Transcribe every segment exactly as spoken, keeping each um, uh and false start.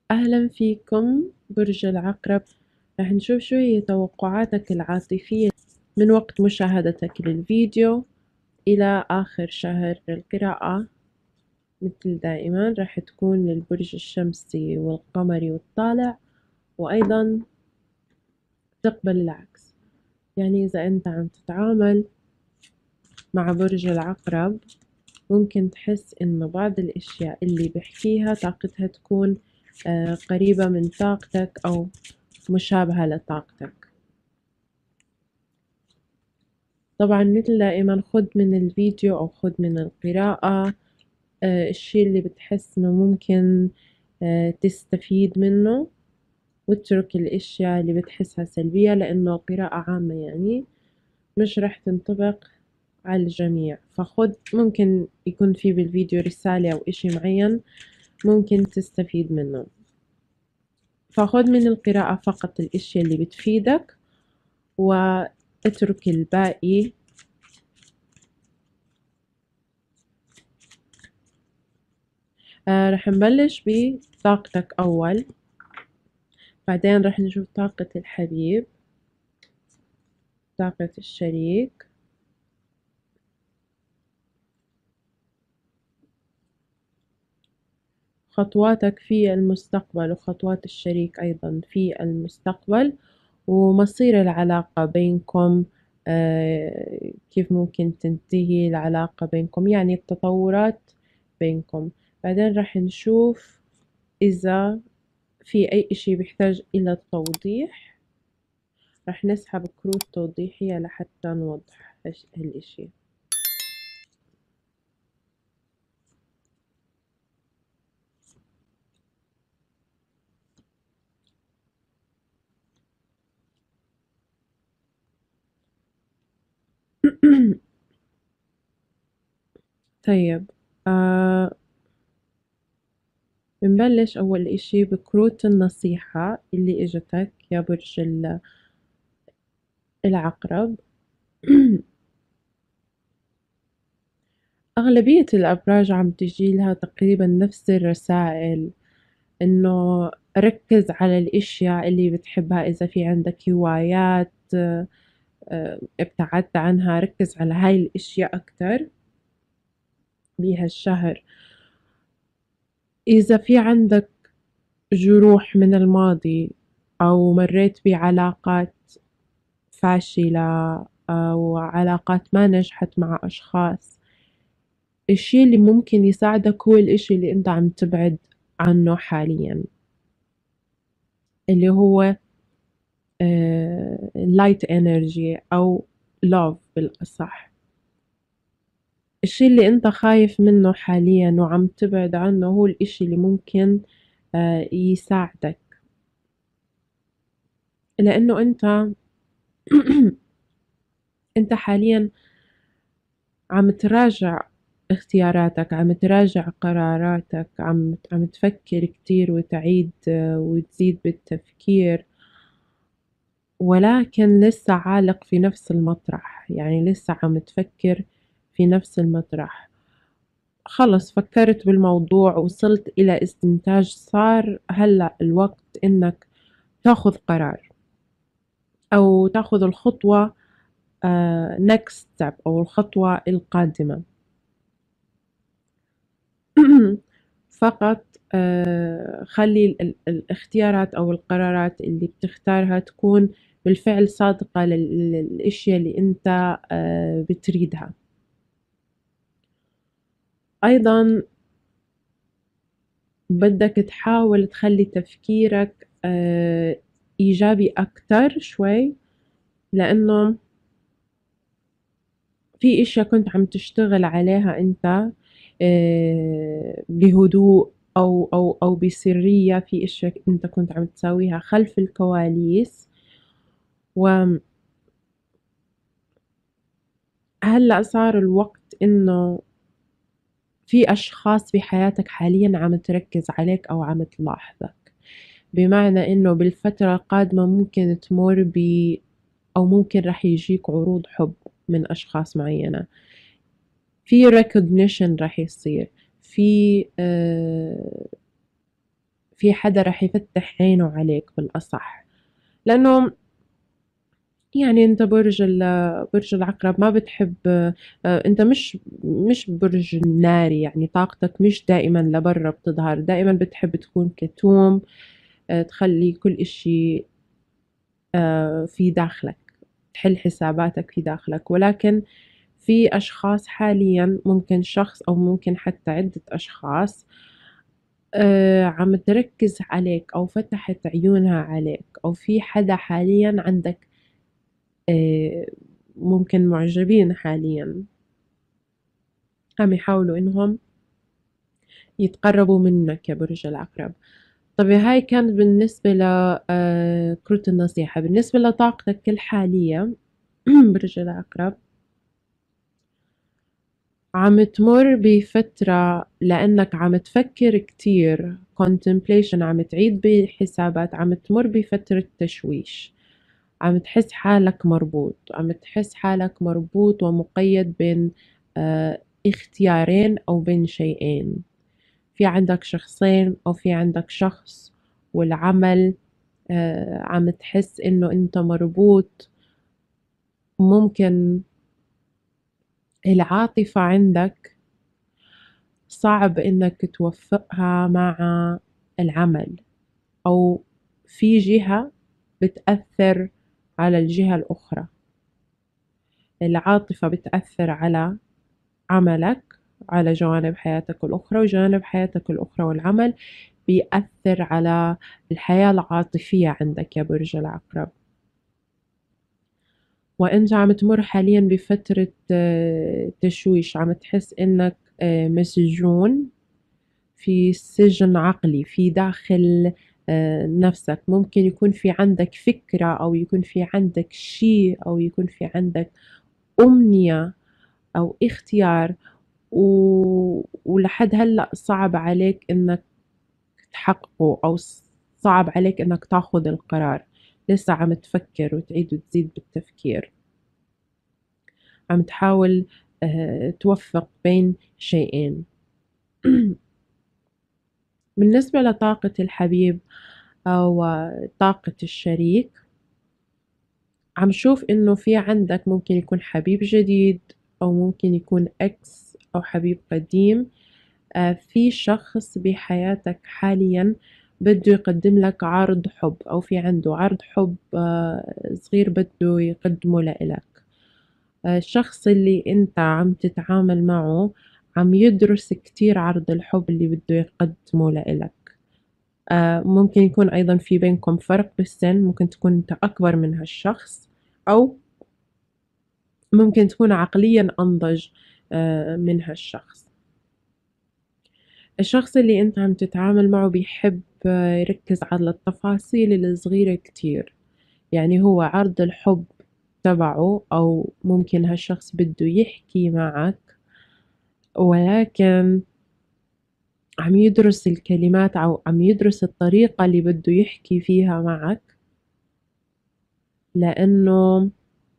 أهلا فيكم برج العقرب. رح نشوف شو هي توقعاتك العاطفية من وقت مشاهدتك للفيديو إلى آخر شهر. القراءة مثل دائما رح تكون للبرج الشمسي والقمري والطالع، وأيضا تقبل العكس. يعني إذا أنت عم تتعامل مع برج العقرب ممكن تحس إنه بعض الأشياء اللي بحكيها طاقتها تكون قريبة من طاقتك أو مشابهة لطاقتك. طبعا مثل دائما خد من الفيديو أو خد من القراءة آه الشي اللي بتحس إنه ممكن آه تستفيد منه، واترك الأشياء اللي بتحسها سلبية، لأنه قراءة عامة يعني مش رح تنطبق على الجميع. فخد، ممكن يكون في بالفيديو رسالة أو إشي معين ممكن تستفيد منه، فخد من القراءة فقط الأشياء اللي بتفيدك واترك الباقي. آه رح نبلش بطاقتك أول، بعدين رح نشوف طاقة الحبيب، طاقة الشريك، خطواتك في المستقبل وخطوات الشريك أيضا في المستقبل، ومصير العلاقة بينكم، آه كيف ممكن تنتهي العلاقة بينكم، يعني التطورات بينكم. بعدين رح نشوف إذا في أي إشي بيحتاج إلى توضيح، رح نسحب كروت توضيحية لحتى نوضح هالإشي. طيب، آه بنبلش أول إشي بكروت النصيحة اللي إجتك يا برج العقرب. أغلبية الأبراج عم تجيلها تقريبا نفس الرسائل، إنه ركز على الأشياء اللي بتحبها. إذا في عندك هوايات ابتعدت عنها، ركز على هاي الأشياء أكتر بهالشهر. إذا في عندك جروح من الماضي أو مريت بعلاقات فاشلة أو علاقات ما نجحت مع أشخاص، الشي اللي ممكن يساعدك هو الإشي اللي أنت عم تبعد عنه حاليا، اللي هو لايت انرجي أو love بالأصح. الشي اللي أنت خايف منه حاليا وعم تبعد عنه هو الإشي اللي ممكن يساعدك، لأنه أنت أنت حاليا عم تراجع اختياراتك، عم تراجع قراراتك، عم عم تفكر كتير وتعيد وتزيد بالتفكير، ولكن لسه عالق في نفس المطرح، يعني لسه عم تفكر في نفس المطرح. خلص فكرت بالموضوع، وصلت إلى استنتاج، صار هلأ الوقت إنك تاخذ قرار أو تاخذ الخطوة uh, next step أو الخطوة القادمة. فقط uh, خلي ال الاختيارات أو القرارات اللي بتختارها تكون بالفعل صادقة للأشياء اللي أنت uh, بتريدها. أيضا بدك تحاول تخلي تفكيرك uh, إيجابي أكتر شوي، لأنه في أشياء كنت عم تشتغل عليها أنت بهدوء أو أو أو بسرية، في أشياء أنت كنت عم تساويها خلف الكواليس، وهلأ صار الوقت إنه في أشخاص بحياتك حاليا عم تركز عليك أو عم تلاحظك، بمعنى إنه بالفترة القادمة ممكن تمر ب أو ممكن رح يجيك عروض حب من أشخاص معينة، في recognition رح يصير، في آه في حدا رح يفتح عينه عليك بالأصح، لأنه يعني أنت برج ال برج العقرب ما بتحب آآ أنت مش مش برج ناري، يعني طاقتك مش دائمًا لبرّا بتظهر، دائمًا بتحب تكون كتوم، آآ تخلّي كل إشي آآ في داخلك، تحل حساباتك في داخلك، ولكن في أشخاص حاليًا ممكن شخص أو ممكن حتى عدة أشخاص آآ عم تركّز عليك أو فتحت عيونها عليك، أو في حدا حاليًا عندك آآ ممكن معجبين حاليًا، عم يحاولوا إنهم يتقرّبوا منّك يا برج العقرب. طَب هاي كانت بالنسبة ل آآ كروت النصيحة، بالنسبة لطاقتك الحالية برج العقرب، عم تمُر بفترة لإنّك عم تفكّر كتير contemplation عم تعيد بحسابات، عم تمُر بفترة تشويش، عم تحس حالك مربوط، عم تحس حالك مربوط ومُقيّد بين آآ اختيارين أو بين شيئين، في عندك شخصين أو في عندك شخص، والعمل آآ عم تحس إنه أنت مربوط، ممكن العاطفة عندك صعب إنك توفّقها مع العمل، أو في جهة بتأثّر على الجهة الأخرى، العاطفة بتأثّر على عملك، على جوانب حياتك الأخرى، وجوانب حياتك الأخرى والعمل بيأثّر على الحياة العاطفية عندك يا برج العقرب. وأنت عم تمُر حاليًا بفترة آه، تشويش، عم تحس إنك آآ مسجون في سجن عقلي، في داخل آآ نَفْسك، ممكن يكون في عندك فكرة أو يكون في عندك شي أو يكون في عندك أمنية أو اختيار و ولحد هلأ صعب عليك إنك تحققه أو ص صعب عليك إنك تاخُد القرار، لسه عم تفكّر وتعيد وتزيد بالتفكير. عم تحاول آآ توفّق بين شيئين. بالنسبة لطاقة الحبيب أو طاقة الشريك، عم شوف إنه في عندك ممكن يكون حبيب جديد أو ممكن يكون ex أو حبيب قديم، آآ في شخص بحياتك حاليًا بده يقدّم لك عرض حُب أو في عنده عرض حُب آآ صغير بده يقدّمه لإلك. آآ الشخص اللي أنت عم تتعامل معه عم يدرس كتير عرض الحُب اللي بده يقدّمه لإلك، آآ ممكن يكون أيضًا في بينكم فرق بالسِن، ممكن تكون أنت أكبر من هالشخص، أو ممكن تكون عقليًا أنضج آآ من هالشخص. الشخص اللي أنت عم تتعامل معه بيحب آه، يركّز على التفاصيل الصغيرة كتير، يعني هو عرض الحُب تبعه أو ممكن هالشخص بده يحكي معك، ولكن عم يدرس الكلمات أو عم يدرس الطريقة اللي بده يحكي فيها معك، لإنه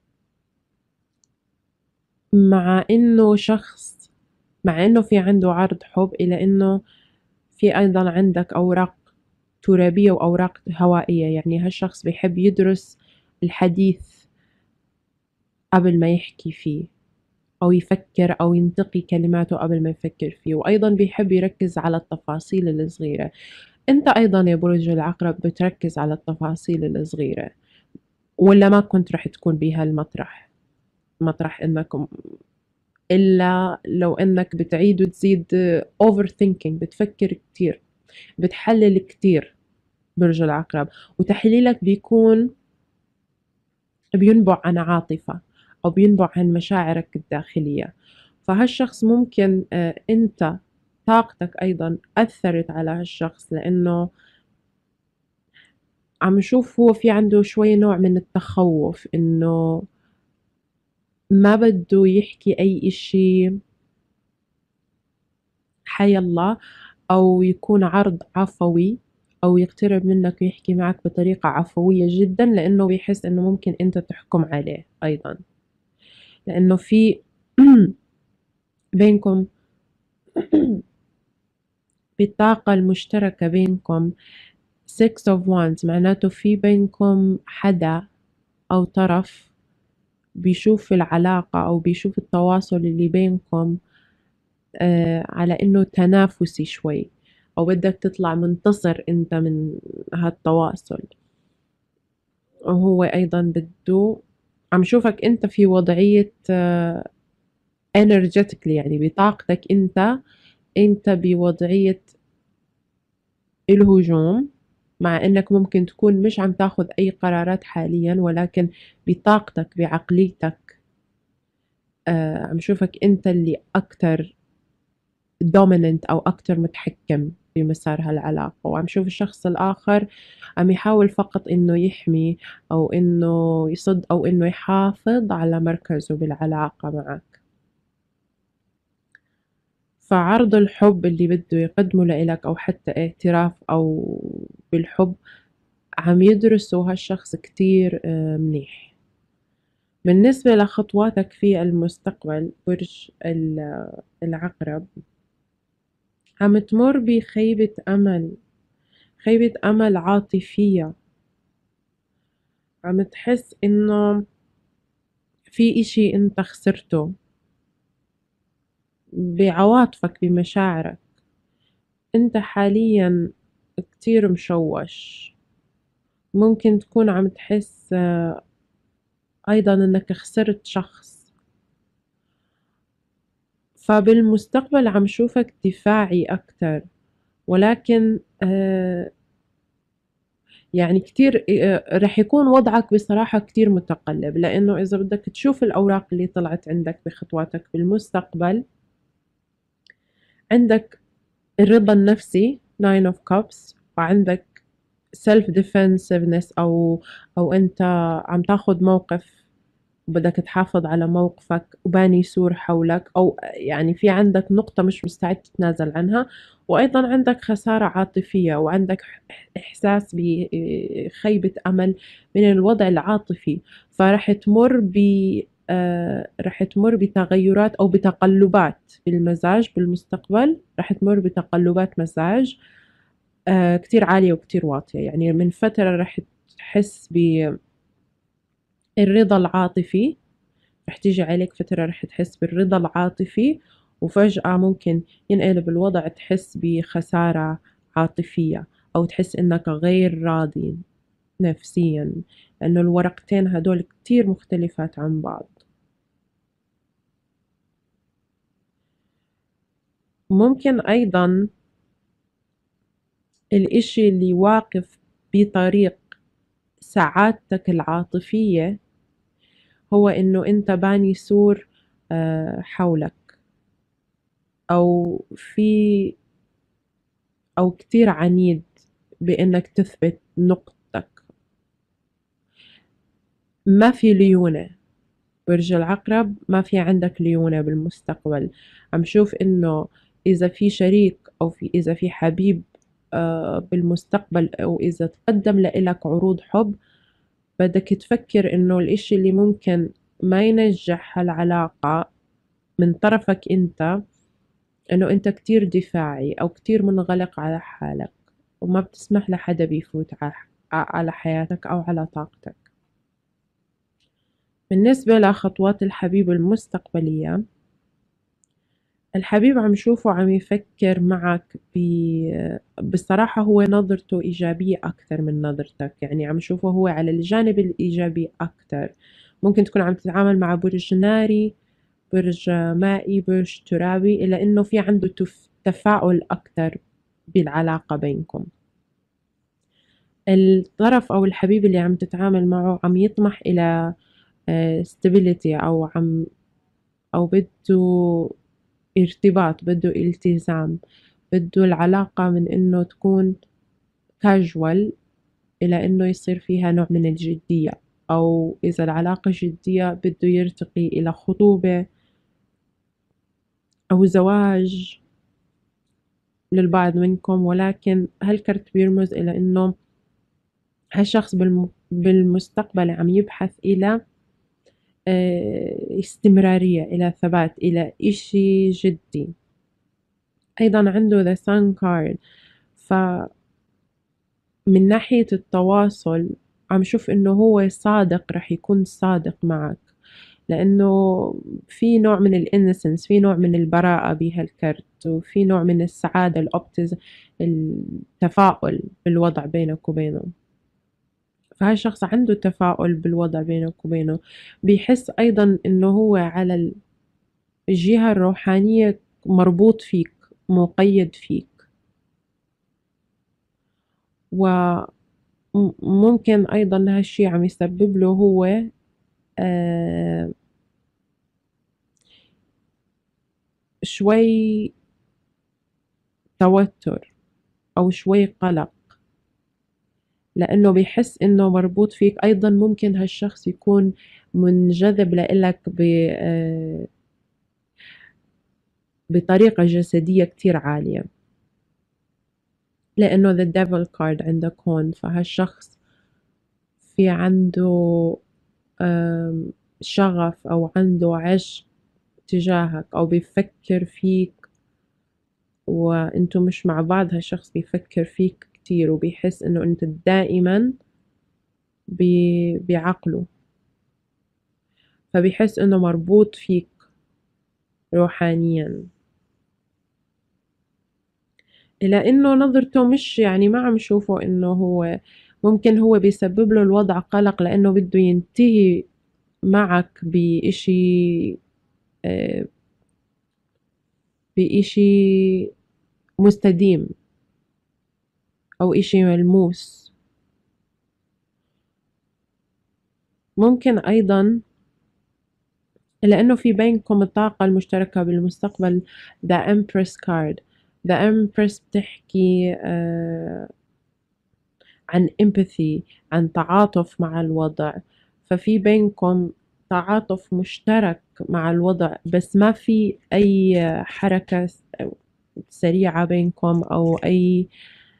مع إنه شخص مع إنه في عنده عرض حُب، إلا إنه في أيضًا عندك أوراق ترابية وأوراق هوائية، يعني هالشخص بيحب يدرس الحديث قبل ما يحكي فيه، أو يفكّر أو ينتقي كلماته قبل ما يفكّر فيه، وأيضًا بيحب يركّز على التفاصيل الصغيرة. أنت أيضًا يا برج العقرب بتركّز على التفاصيل الصغيرة، والّا ما كنت رح تكون بهالمطرح، مطرح إنك م إلا لو إنك بتعيد وتزيد overthinking بتفكّر كتير، بتحلّل كتير برج العقرب، وتحليلك بيكون بينبُع عن عاطفة أو بينبُع عن مشاعرك الداخلية، فهالشخص ممكن آآ أنت طاقتك أيضًا أثّرت على هالشخص، لإنه عم نشوف هو في عنده شوية نوع من التخوّف إنه ما بده يحكي أي إشي حيالّا، أو يكون عرض عفوي أو يقترب منّك ويحكي معك بطريقة عفوية جدًا، لإنه بيحس إنه ممكن أنت تحكم عليه أيضًا، لإنه في بينكم بالطاقة المشتركة بينكم six of wands، معناته في بينكم حدا أو طرف بيشوف العلاقة أو بيشوف التواصل اللي بينكم آه على إنه تنافسي شوي، أو بدك تطلع منتصر أنت من هالتواصل. وهو أيضا بده، عم شوفك أنت في وضعية آه energetically، يعني بطاقتك أنت أنت بوضعية الهجوم، مع إنك ممكن تكون مش عم تاخذ أي قرارات حاليا، ولكن بطاقتك بعقليتك آه عم شوفك أنت اللي أكتر dominant أو أكتر متحكم بمسار هالعلاقة. وعم شوف الشخص الآخر عم يحاول فقط إنه يحمي أو إنه يصد أو إنه يحافظ على مركزه بالعلاقة معك. فعرض الحب اللي بده يقدمه لإلك أو حتى اعتراف أو بالحب عم يدرسوا هالشخص كتير آه، منيح. بالنسبة لخطواتك في المستقبل برج العقرب، عم تمر بخيبة أمل، خيبة أمل عاطفية. عم تحس إنه في إشي أنت خسرته بعواطفك بمشاعرك. أنت حاليا كتير مشوش، ممكن تكون عم تحس آه، أيضا إنك خسرت شخص. فبالمستقبل عم شوفك دفاعي أكتر، ولكن آه، يعني كتير آه، رح يكون وضعك بصراحة كتير متقلب، لأنه إذا بدك تشوف الأوراق اللي طلعت عندك بخطواتك بالمستقبل، عندك الرضا النفسي nine of cups، وعندك self defensiveness أو أو أنت عم تاخد موقف وبدك تحافظ على موقفك وباني سور حولك، أو يعني في عندك نقطة مش مستعد تتنازل عنها. وأيضا عندك خسارة عاطفية، وعندك إحساس بخيبة أمل من الوضع العاطفي. فرح تمر ب آه رح تمر بتغيرات أو بتقلبات بالمزاج بالمستقبل. رح تمر بتقلبات مزاج آه كتير عالية وكتير واطية. يعني من فترة رح تحس بالرضا العاطفي، رح تيجي عليك فترة رح تحس بالرضا العاطفي، وفجأة ممكن ينقلب الوضع تحس بخسارة عاطفية، أو تحس إنك غير راضي نفسيا، لأنه الورقتين هدول كتير مختلفات عن بعض. ممكن أيضا الإشي اللي واقف بطريق سعادتك العاطفية هو إنه أنت باني سور آه، حولك، أو في أو كتير عنيد بإنك تثبت نقطتك. ما في ليونة برج العقرب، ما في عندك ليونة بالمستقبل. عم شوف إنه إذا في شريك أو في إذا في حبيب آه، بالمستقبل، أو إذا تقدم لإلك عروض حب، بدك تفكر إنه الإشي اللي ممكن ما ينجح هالعلاقة من طرفك أنت، إنه أنت كتير دفاعي أو كتير منغلق على حالك، وما بتسمح لحدا بيفوت على حياتك أو على طاقتك. بالنسبة لخطوات الحبيب المستقبلية، الحبيب عم شوفه عم يفكر معك ب... بصراحة هو نظرته إيجابية أكثر من نظرتك. يعني عم شوفه هو على الجانب الإيجابي أكثر. ممكن تكون عم تتعامل مع برج ناري، برج مائي، برج ترابي، إلا إنه في عنده تف... تفاؤل أكثر بالعلاقة بينكم. الطرف أو الحبيب اللي عم تتعامل معه عم يطمح إلى stability، أو عم أو بده ارتباط، بده التزام، بده العلاقة من إنه تكون casual إلى إنه يصير فيها نوع من الجدية، أو إذا العلاقة جدية بده يرتقي إلى خطوبة أو زواج للبعض منكم. ولكن هالكرت بيرمز إلى إنه هالشخص بالم... بالمستقبل عم يبحث إلى استمرارية، إلى ثبات، إلى إشي جدي. أيضا عنده the sun card. فمن ناحية التواصل عم شوف إنه هو صادق، رح يكون صادق معك، لأنه في نوع من الإنسنس، في نوع من البراءة بهالكرت، وفي نوع من السعادة الأوبتز، التفاؤل بالوضع بينك وبينه. فهاي الشخص عنده تفاؤل بالوضع بينك وبينه، بيحس أيضا إنه هو على الجهة الروحانية مربوط فيك، مقيد فيك. وممكن أيضا هالشي عم يسبب له هو آه شوي توتر أو شوي قلق، لأنه بيحس إنه مربوط فيك. أيضا ممكن هالشخص يكون منجذب لإلك ب آه بطريقة جسدية كتير عالية، لأنه the devil card عندك هون. فهالشخص في عنده شغف أو عنده عشق تجاهك، أو بيفكر فيك وانتو مش مع بعض. هالشخص بيفكر فيك كتير، وبيحس إنه أنت دائما بعقله، فبيحس إنه مربوط فيك روحانيا. إلى إنه نظرته مش يعني ما عم شوفه إنه هو ممكن هو بيسبب له الوضع قلق، لأنه بده ينتهي معك بإشي آه بإشي مستديم أو إشي ملموس. ممكن أيضا لأنه في بينكم الطاقة المشتركة بالمستقبل the Empress card. the Empress بتحكي آه عن empathy، عن تعاطف مع الوضع. ففي بينكم تعاطف مشترك مع الوضع، بس ما في أي حركة سريعة بينكم أو أي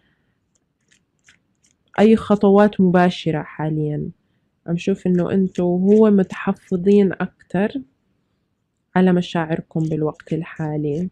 أي خطوات مباشرة حاليا. عم شوف إنه أنتو هو متحفظين أكتر على مشاعركم بالوقت الحالي.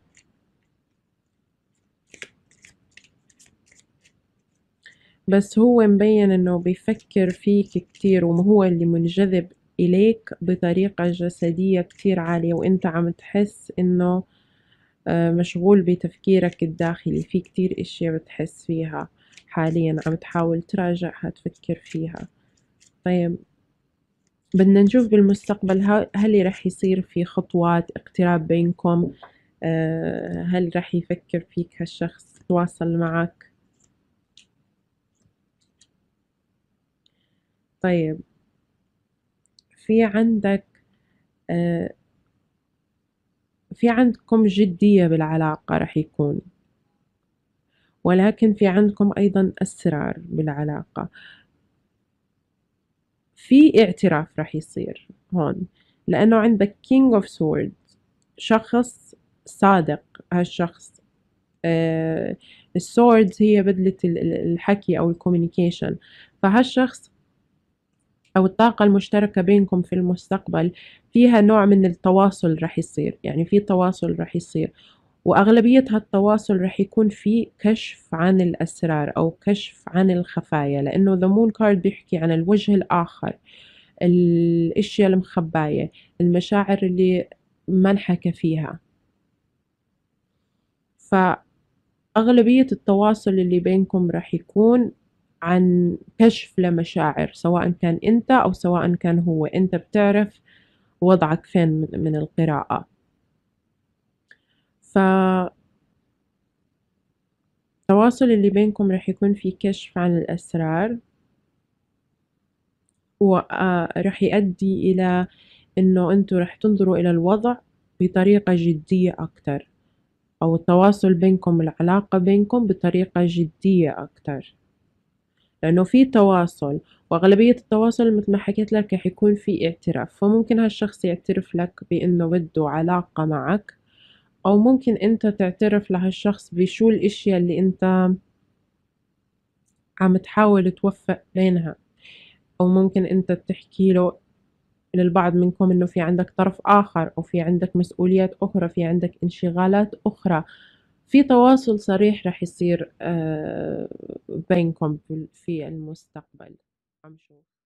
بس هو مبين إنه بيفكر فيك كتير، وهو اللي منجذب إليك بطريقة جسدية كتير عالية، وإنت عم تحس إنه مشغول بتفكيرك الداخلي. في كتير إشياء بتحس فيها حاليا، عم تحاول تراجعها تفكر فيها. طيب بدنا نشوف بالمستقبل، هل رح يصير في خطوات اقتراب بينكم؟ هل رح يفكر فيك هالشخص، يتواصل معك؟ طيب في عندك في عندكم جدية بالعلاقة رح يكون، ولكن في عندكم أيضا أسرار بالعلاقة. في اعتراف رح يصير هون، لأنه عندك King of Swords، شخص صادق. هالشخص آه السوردز هي بدلة الحكي أو الكوميونيكيشن. فهالشخص أو الطاقة المشتركة بينكم في المستقبل فيها نوع من التواصل رح يصير، يعني في تواصل رح يصير، وأغلبية هالتواصل رح يكون في كشف عن الأسرار أو كشف عن الخفايا، لأنه the moon card بيحكي عن الوجه الآخر، الأشياء المخباية، المشاعر اللي ما انحكى فيها. فأغلبية التواصل اللي بينكم رح يكون عن كشف لمشاعر، سواء كان أنت أو سواء كان هو. أنت بتعرف وضعك فين من القراءة. ف التواصل اللي بينكم رح يكون في كشف عن الأسرار، ورح يؤدي إلى إنه أنتوا رح تنظروا إلى الوضع بطريقة جدية أكتر، أو التواصل بينكم، العلاقة بينكم بطريقة جدية أكتر، لأنه في تواصل. وأغلبية التواصل مثل ما حكيت لك رح يكون في اعتراف. فممكن هالشخص يعترف لك بأنه بده علاقة معك، أو ممكن أنت تعترف لهالشخص بشو الأشياء اللي أنت عم تحاول توفق بينها. أو ممكن أنت تحكي له، للبعض منكم، إنه في عندك طرف آخر، أو في عندك مسؤوليات أخرى، في عندك انشغالات أخرى. في تواصل صريح رح يصير آه، بينكم في المستقبل. عم شوف.